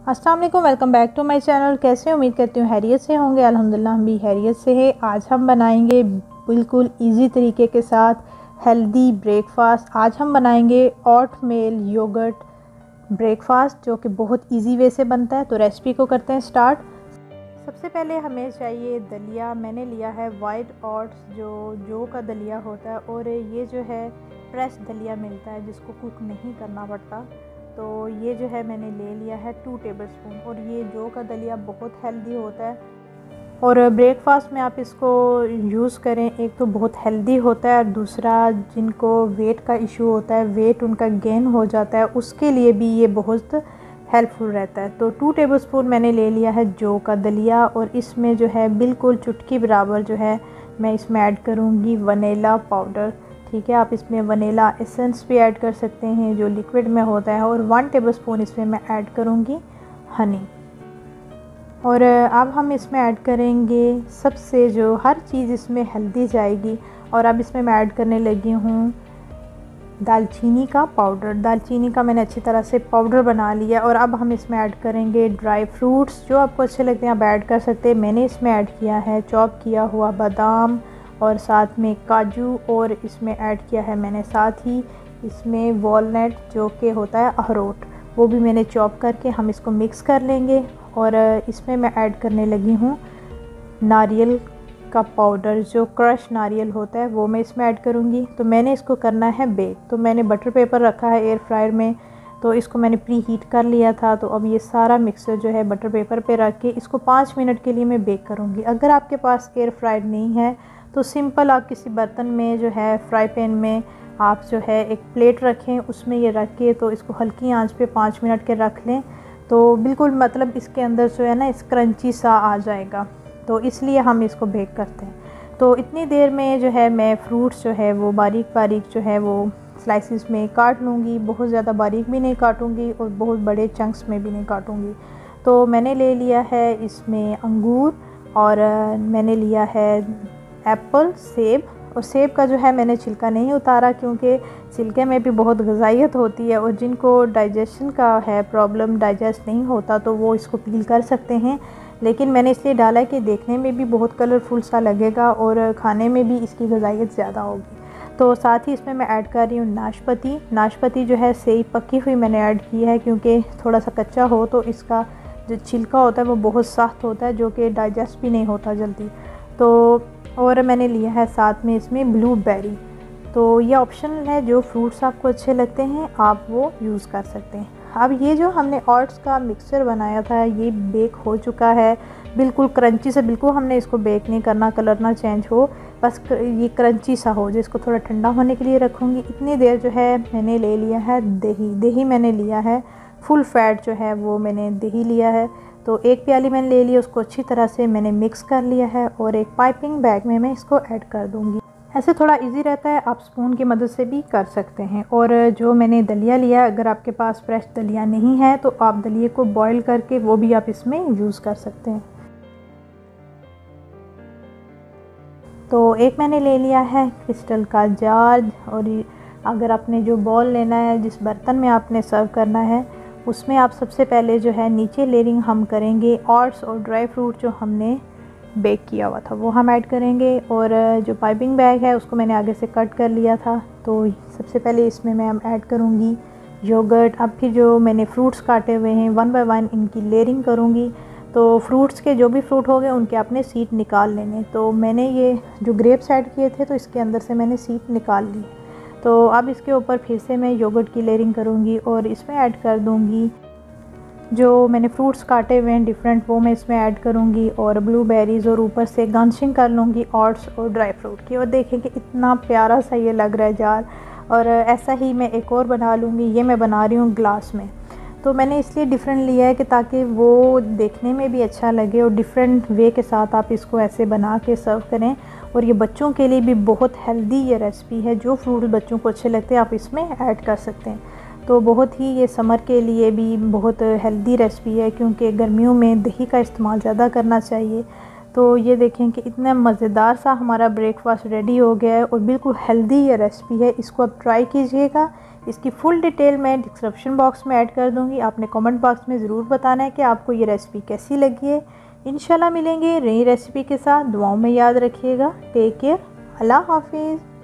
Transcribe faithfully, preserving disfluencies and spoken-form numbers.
अस्सलाम वालेकुम, welcome back to my channel. कैसे उम्मीद करती हूँ हैरियत से होंगे। अल्हम्दुलिल्लाह हम भी हैरियत से है। आज हम बनाएंगे बिल्कुल इजी तरीके के साथ हेल्दी ब्रेकफास्ट। आज हम बनाएंगे ओट मेल योगर्ट ब्रेकफास्ट, जो कि बहुत इजी वे से बनता है। तो रेसिपी को करते हैं स्टार्ट। सबसे पहले हमें चाहिए दलिया। मैंने लिया है वाइट ओट्स, जो जो का दलिया होता है, और ये जो है फ्रेश दलिया मिलता है जिसको कुक नहीं करना पड़ता। तो ये जो है मैंने ले लिया है टू टेबलस्पून। और ये जो का दलिया बहुत हेल्दी होता है और ब्रेकफास्ट में आप इसको यूज़ करें। एक तो बहुत हेल्दी होता है और दूसरा जिनको वेट का इशू होता है, वेट उनका गेन हो जाता है, उसके लिए भी ये बहुत हेल्पफुल रहता है। तो टू टेबलस्पून मैंने ले लिया है जो का दलिया। और इसमें जो है बिल्कुल चुटकी बराबर जो है मैं इसमें ऐड करूँगी वनीला पाउडर। ठीक है, आप इसमें वनीला एसेंस भी ऐड कर सकते हैं जो लिक्विड में होता है। और वन टेबलस्पून इसमें मैं ऐड करूँगी हनी। और अब हम इसमें ऐड करेंगे सबसे जो हर चीज़ इसमें हेल्दी जाएगी। और अब इसमें मैं ऐड करने लगी हूँ दालचीनी का पाउडर। दालचीनी का मैंने अच्छी तरह से पाउडर बना लिया। और अब हम इसमें ऐड करेंगे ड्राई फ्रूट्स, जो आपको अच्छे लगते हैं आप ऐड कर सकते हैं। मैंने इसमें ऐड किया है चॉप किया हुआ बादाम और साथ में काजू, और इसमें ऐड किया है मैंने साथ ही इसमें वॉलनट, जो कि होता है अखरोट, वो भी मैंने चॉप करके हम इसको मिक्स कर लेंगे। और इसमें मैं ऐड करने लगी हूँ नारियल का पाउडर, जो क्रश नारियल होता है वो मैं इसमें ऐड करूँगी। तो मैंने इसको करना है बेक। तो मैंने बटर पेपर रखा है एयर फ्रायर में, तो इसको मैंने प्री हीट कर लिया था। तो अब ये सारा मिक्सचर जो है बटर पेपर पे रख के इसको पाँच मिनट के लिए मैं बेक करूँगी। अगर आपके पास एयर फ्रायर नहीं है तो सिंपल आप किसी बर्तन में जो है फ्राई पैन में आप जो है एक प्लेट रखें, उसमें ये रख के तो इसको हल्की आंच पे पाँच मिनट के रख लें। तो बिल्कुल मतलब इसके अंदर जो है ना इस क्रंची सा आ जाएगा, तो इसलिए हम इसको बेक करते हैं। तो इतनी देर में जो है मैं फ्रूट्स जो है वो बारीक बारीक जो है वो स्लाइसिस में काट लूँगी। बहुत ज़्यादा बारीक भी नहीं काटूँगी और बहुत बड़े चंक्स में भी नहीं काटूँगी। तो मैंने ले लिया है इसमें अंगूर, और मैंने लिया है एप्पल, सेब। और सेब का जो है मैंने छिलका नहीं उतारा, क्योंकि छिलके में भी बहुत ग़िज़ाइयत होती है और जिनको डाइजेशन का है प्रॉब्लम, डाइजेस्ट नहीं होता, तो वो इसको पील कर सकते हैं। लेकिन मैंने इसलिए डाला कि देखने में भी बहुत कलरफुल सा लगेगा और खाने में भी इसकी ग़िज़ाइयत ज़्यादा होगी। तो साथ ही इसमें मैं ऐड कर रही हूँ नाशपाती। नाशपाती जो है सही पकी हुई मैंने ऐड की है, क्योंकि थोड़ा सा कच्चा हो तो इसका जो छिलका होता है वो बहुत सख्त होता है, जो कि डाइजेस्ट भी नहीं होता जल्दी। तो और मैंने लिया है साथ में इसमें ब्लूबेरी। तो ये ऑप्शनल है, जो फ्रूट्स आपको अच्छे लगते हैं आप वो यूज़ कर सकते हैं। अब ये जो हमने ओट्स का मिक्सचर बनाया था ये बेक हो चुका है, बिल्कुल क्रंची से। बिल्कुल हमने इसको बेक नहीं करना, कलर ना चेंज हो, बस ये क्रंची सा हो। जिसको थोड़ा ठंडा होने के लिए रखूँगी। इतनी देर जो है मैंने ले लिया है दही। दही मैंने लिया है फुल फैट जो है वो मैंने दही लिया है। तो एक प्याली मैंने ले लिया, उसको अच्छी तरह से मैंने मिक्स कर लिया है और एक पाइपिंग बैग में मैं इसको ऐड कर दूंगी। ऐसे थोड़ा इजी रहता है, आप स्पून की मदद से भी कर सकते हैं। और जो मैंने दलिया लिया, अगर आपके पास फ्रेश दलिया नहीं है तो आप दलिए को बॉईल करके वो भी आप इसमें यूज़ कर सकते हैं। तो एक मैंने ले लिया है क्रिस्टल का जार। और अगर आपने जो बॉल लेना है, जिस बर्तन में आपने सर्व करना है, उसमें आप सबसे पहले जो है नीचे लेयरिंग हम करेंगे ओट्स और ड्राई फ्रूट जो हमने बेक किया हुआ था वो हम ऐड करेंगे। और जो पाइपिंग बैग है उसको मैंने आगे से कट कर लिया था। तो सबसे पहले इसमें मैं ऐड करूँगी योगर्ट। अब फिर जो मैंने फ्रूट्स काटे हुए हैं वन बाय वन इनकी लेयरिंग करूँगी। तो फ्रूट्स के जो भी फ्रूट हो गए उनके आपने सीड निकाल लेने। तो मैंने ये जो ग्रेप्स ऐड किए थे तो इसके अंदर से मैंने सीड निकाल ली। तो अब इसके ऊपर फिर से मैं योगर्ट की लेयरिंग करूँगी और इसमें ऐड कर दूँगी जो मैंने फ्रूट्स काटे हुए हैं डिफरेंट, वो मैं इसमें ऐड करूँगी। और ब्लूबेरीज़, और ऊपर से गार्निशिंग कर लूँगी ओट्स और ड्राई फ्रूट की। और देखें कि इतना प्यारा सा ये लग रहा है जार। और ऐसा ही मैं एक और बना लूँगी। ये मैं बना रही हूँ ग्लास में। तो मैंने इसलिए डिफरेंट लिया है कि ताकि वो देखने में भी अच्छा लगे और डिफरेंट वे के साथ आप इसको ऐसे बना के सर्व करें। और ये बच्चों के लिए भी बहुत हेल्दी ये रेसिपी है। जो फ्रूट बच्चों को अच्छे लगते हैं आप इसमें ऐड कर सकते हैं। तो बहुत ही ये समर के लिए भी बहुत हेल्दी रेसिपी है, क्योंकि गर्मियों में दही का इस्तेमाल ज़्यादा करना चाहिए। तो ये देखें कि इतना मज़ेदार सा हमारा ब्रेकफास्ट रेडी हो गया है और बिल्कुल हेल्दी ये रेसिपी है। इसको आप ट्राई कीजिएगा, इसकी फुल डिटेल मैं डिस्क्रिप्शन बॉक्स में ऐड कर दूँगी। आपने कमेंट बॉक्स में ज़रूर बताना है कि आपको ये रेसिपी कैसी लगी है। इंशाल्लाह मिलेंगे नई रेसिपी के साथ। दुआओं में याद रखिएगा। Take care. अल्लाह हाफिज़।